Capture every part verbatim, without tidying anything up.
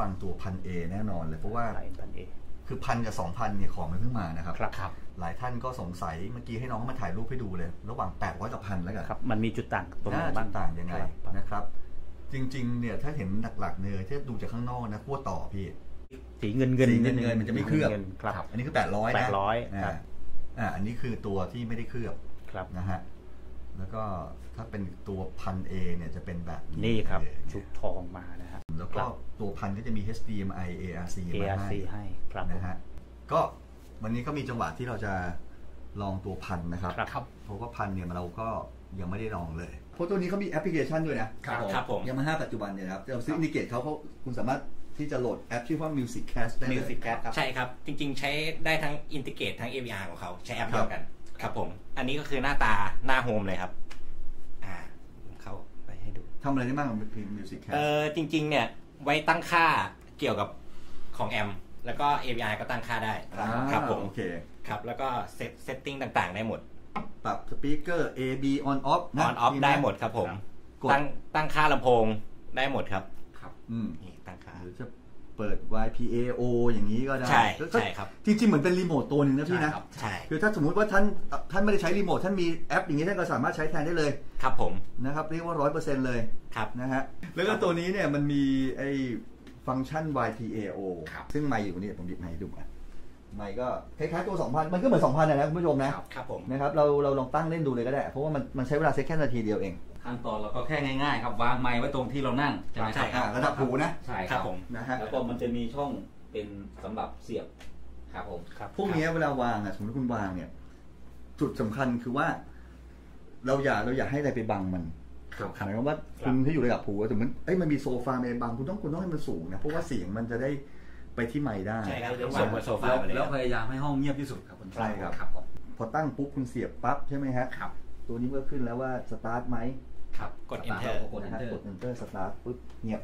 ำตัวพันเอแน่นอนเลยเพราะว่าพันเอคือพันกับสองพันเนี่ยของมันเพิ่งมานะครับครับหลายท่านก็สงสัยเมื่อกี้ให้น้องมาถ่ายรูปให้ดูเลยระหว่างแปดร้อยกับพันแล้วกันครับมันมีจุดต่างตรงไหนบ้างต่างยังไงนะครับจริงๆเนี่ยถ้าเห็นหลักๆเนี่ยถ้าดูจากข้างนอกนะขั้วต่อพี่สีเงินเงินเงินเงินมันจะไม่เคลือบครับอันนี้คือแปดร้อยนะแปดร้อยอ่าอันนี้คือตัวที่ไม่ได้เคลือบนะฮะแล้วก็ถ้าเป็นตัวพัน A เนี่ยจะเป็นแบบนี้ครับชุบทองมานะฮะแล้วก็ตัวพันก็จะมี เอช ดี เอ็ม ไอ เอ อาร์ ซี มาให้นะฮะก็วันนี้ก็มีจังหวะที่เราจะลองตัวพันนะครับเพราะว่าพันเนี่ยเราก็ยังไม่ได้ลองเลยเพราะตัวนี้เขามีแอปพลิเคชันด้วยนะครับผมยามาฮ่าปัจจุบันเนี่ยครับเราซื้ออินดิเกตเขาเขาคุณสามารถที่จะโหลดแอปชื่อว่า Music Cast ได้เลย Music Cast ครับใช่ครับจริงๆใช้ได้ทั้งอินทิเกตทั้ง เอ วี อาร์ ของเขาใช้แอปเดียวกันครับผมอันนี้ก็คือหน้าตาหน้าโฮมเลยครับอ่าเข้าไปให้ดูทำอะไรได้บ้างกับ Music Cast เออจริงๆเนี่ยไว้ตั้งค่าเกี่ยวกับของแอมแล้วก็ เอ วี อาร์ ก็ตั้งค่าได้ครับผมโอเคครับแล้วก็เซตเซตติ้งต่างๆได้หมดปรับสปีกเกอร์ A B on off on off ได้หมดครับผมตั้งตั้งค่าลำโพงได้หมดครับครับอืมนี่ตั้งค่าหรือจะเปิด วาย พี เอ โอ อย่างนี้ก็ได้ใช่ใช่ครับจริงๆเหมือนเป็นรีโมทตัวนึงนะพี่นะใช่คือถ้าสมมุติว่าท่านท่านไม่ได้ใช้รีโมทท่านมีแอปอย่างนี้ท่านก็สามารถใช้แทนได้เลยครับผมนะครับเรียกว่า ร้อยเปอร์เซ็นต์ เลยครับนะฮะแล้วก็ตัวนี้เนี่ยมันมีไอ้ฟังก์ชัน วาย พี เอ โอ ซึ่งไมค์อยู่นี่ผมหยิบไมค์ให้ดูอ่ะไมค์ก็คล้ายๆตัว สองพัน มันก็เหมือน สองพัน นะคุณผู้ชมนะครับผมนะครับเราเราลองตั้งเล่นดูเลยก็ได้เพราะว่ามันมันใช้เวลาเซ็ตแค่นาทีเดียวเองขั้นตอนเราก็แค่ง่ายๆครับวางไมค์ไว้ตรงที่เรานั่งใช่ไหมครับระดับหูนะใช่ครับผมนะฮะแล้วก็มันจะมีช่องเป็นสำหรับเสียบครับผมพวกนี้เวลาวางอ่ะสมมติคุณวางเนี่ยจุดสำคัญคือว่าเราอย่าเราอย่าให้อะไรไปบังมันหมายความว่าคุณที่อยู่ระดับหูสมมติเอ้ยมันมีโซฟาไปบังคุณต้องคุณต้องให้มันสูงนะเพราะว่าเสียงมันจะได้ไปที่ไมค์ได้ใช่ครับส่งบนโซฟาแล้วพยายามให้ห้องเงียบที่สุดครับใช่ครับพอตั้งปุ๊บคุณเสียบปั๊บใช่ไหมฮะตัวนี้ก็ขึ้นแล้วว่าสตาร์ทไหมครับกด enter กด enter กด enter สตาร์ทปุ๊บเงียบ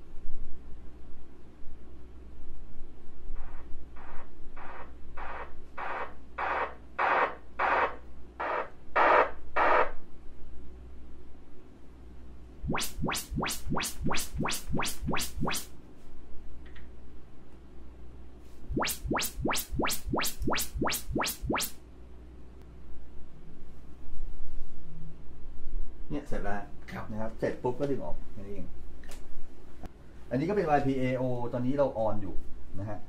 เนี่ยเสร็จแล้วนะครับเสร็จปุ๊บก็ดึงออกนั่นเองอันนี้ก็เป็น วาย พี เอ โอ ตอนนี้เราออนอยู่นะฮะ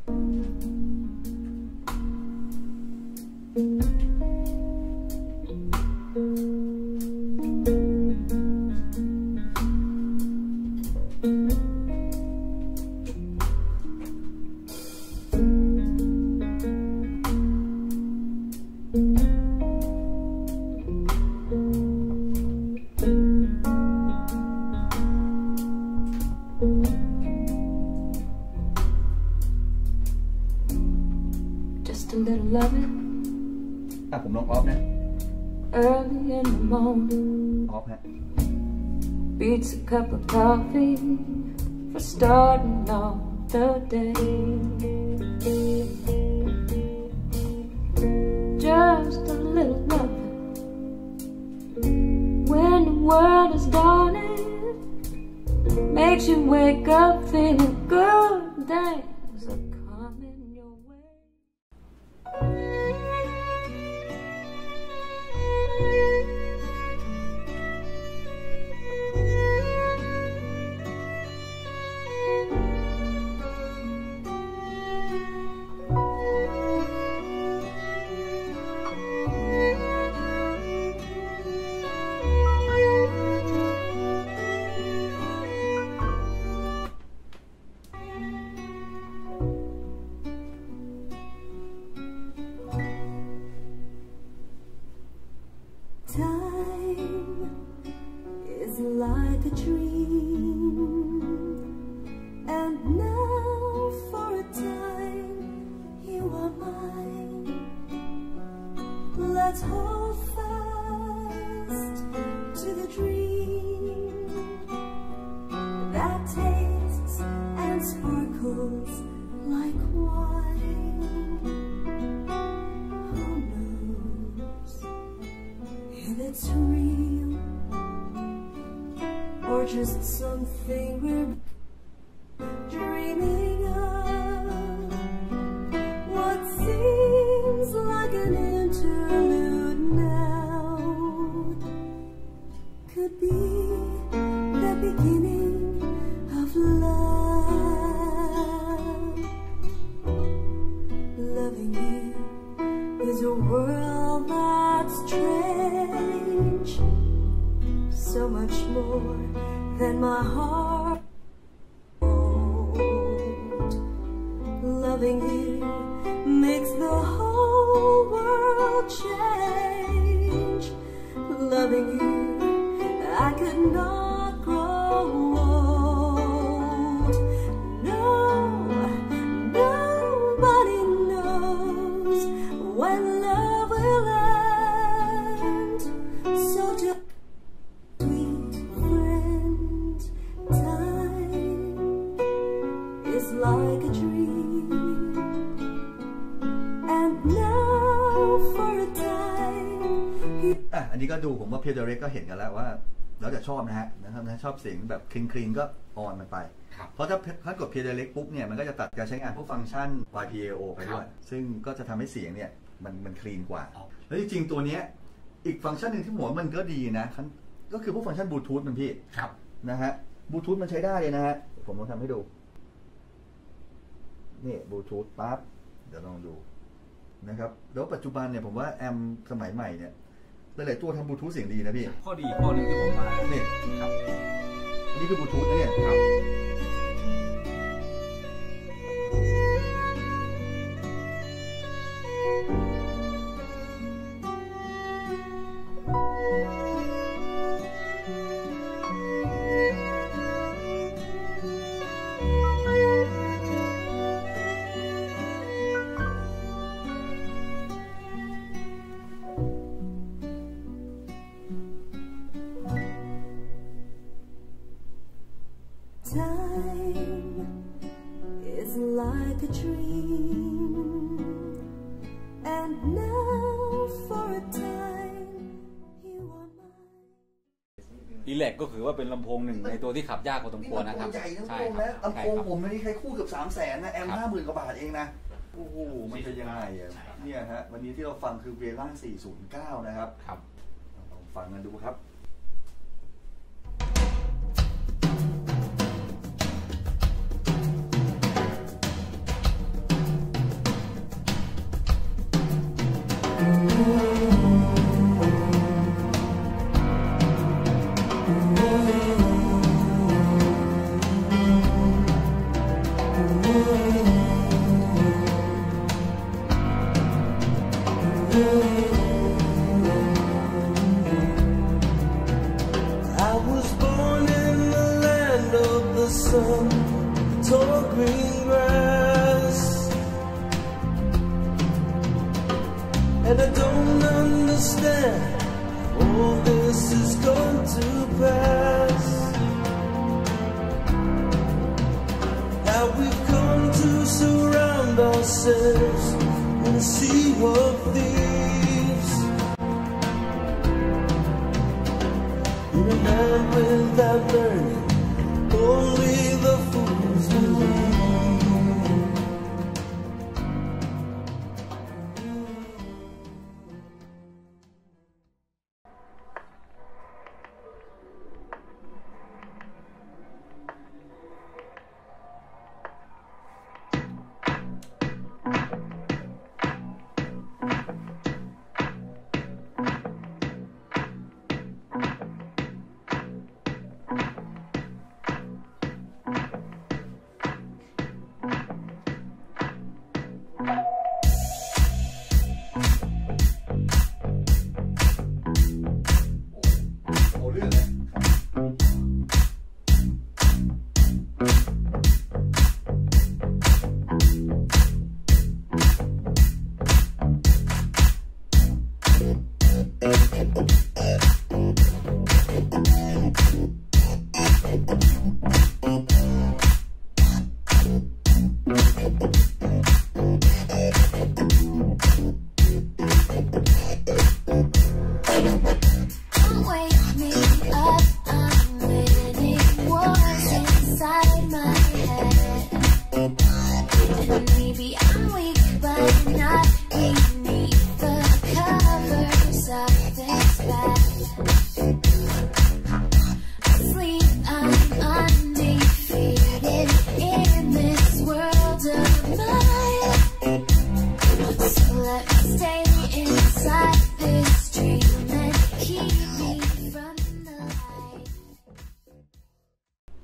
อ่ะผมลองออฟนะออฟฮะ Beats a cup of coffee for starting off the day. Just a little love when the world is dawning makes you wake up feeling good. Things are coming your way. dreaming of what seems like an interlude now could be the beginning of love. Loving you is a world that's strange, so much more than my heart holds. Loving you makes the whole world change. Loving you, I could not grow old. No, nobody knows when love will end. So just sweet friend, time is like a dream, and now for a time he อ่ะอันนี้ก็ดูผมว่าเพียร์เดเรกก็เห็นกันแล้วว่าแล้วแต่ชอบนะฮะนะครับถ้าชอบเสียงแบบคลีนคลีนก็ออนมันไป เพราะถ้าถ้ากดเพียร์เดเรกปุ๊บเนี่ยมันก็จะตัดการใช้งานพวกฟังก์ชัน วาย พี เอ โอ ไปด้วยซึ่งก็จะทำให้เสียงเนี่ยมันมันคลีนกว่าแล้วจริงๆตัวเนี้ยอีกฟังก์ชันหนึ่งที่ผมว่ามันก็ดีนะก็คือพวกฟังก์ชันบลูทูธมันพี่นะฮะบลูทูธมันใช้ได้เลยนะฮะผมลองทำให้ดูนี่บลูทูธปั๊บเดี๋ยวลองดูนะครับแล้วปัจจุบันเนี่ยผมว่าแอมสมัยใหม่เนี่ยหลายๆตัวทำบลูทูธเสียงดีนะพี่ข้อดีข้อหนึ่งที่ผมมาเนี่ยครับอันนี้คือบลูทูธนะเนี่ยครับ Time is like a dream, and now for a time you are mine. อีแลกก็คือว่าเป็นลำโพงหนึ่งในตัวที่ขับยากพอสมควรนะครับใหญ่ทั้งโรงนะลำโพงผมไม่ได้ใช้คู่เกือบสามแสนนะแอมห้าหมื่นกว่าบาทเองนะโอ้โหมันจะยังไงอ่ะเนี่ยฮะวันนี้ที่เราฟังคือเวล่าสี่ศูนย์เก้านะครับครับลองฟังกันดูครับ tall green grass, and I don't understand all this is going to pass. How we've come to surround ourselves in a sea of thieves, in a land without learning, only the fools believe.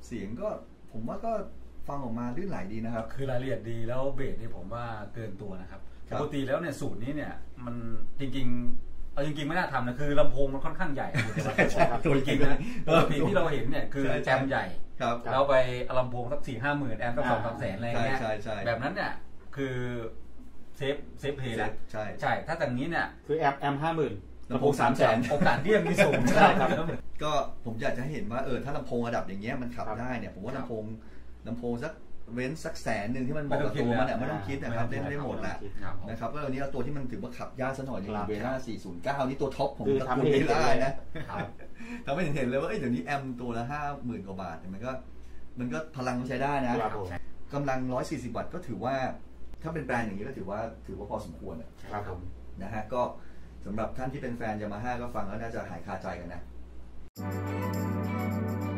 เสียงก็ผมว่าก็ฟังออกมาลื่นไหลดีนะครับคือรายละเอียดดีแล้วเบสนี่ผมว่าเกินตัวนะครับปกติแล้วเนี่ยสูตรนี้เนี่ยมันจริงๆเอาจริงๆไม่น่าทำนะคือลำโพงมันค่อนข้างใหญ่ตัวจริงนะปกติที่เราเห็นเนี่ยคือแอมใหญ่เราไปลำโพงสักสี่ห้าหมื่นแอมสักสองสามแสนอะไรเงี้ยแบบนั้นเนี่ยคือเซฟเซฟเพย์แล้วใช่ใช่ถ้าจากนี้เนี่ยคือแอมแอมห้าหมื่นลำโพงสามแสนโอกาสเลี่ยงมีสูงใช่ครับก็ผมอยากจะให้เห็นว่าเออถ้าลำโพงระดับอย่างเงี้ยมันขับได้เนี่ยผมว่าลำโพงลำโพงสักเว้นสักแสนหนึ่งที่มันบอกกับตัวมันเนี่ยไม่ต้องคิดนะครับเล่นได้หมดแหละนะครับก็ตอนนี้เอาตัวที่มันถือว่าขับยากซะหน่อยอย่างเวน่าสี่ศูนย์เก้านี่ตัวท็อปของตระกูลเวล่านะทำให้เห็นเลยว่าเดี๋ยวนี้แอมตัวละห้าหมื่นกว่าบาทมันก็มันก็พลังใช้ได้นะกำลังร้อยสี่สิบวัตต์ก็ถือว่าถ้าเป็นแบรนด์อย่างนี้ก็ถือว่าถือว่าพอสมควรนะครับผมนะฮะก็สำหรับท่านที่เป็นแฟนยามาฮ่าก็ฟังแล้วน่าจะหายคาใจกันนะ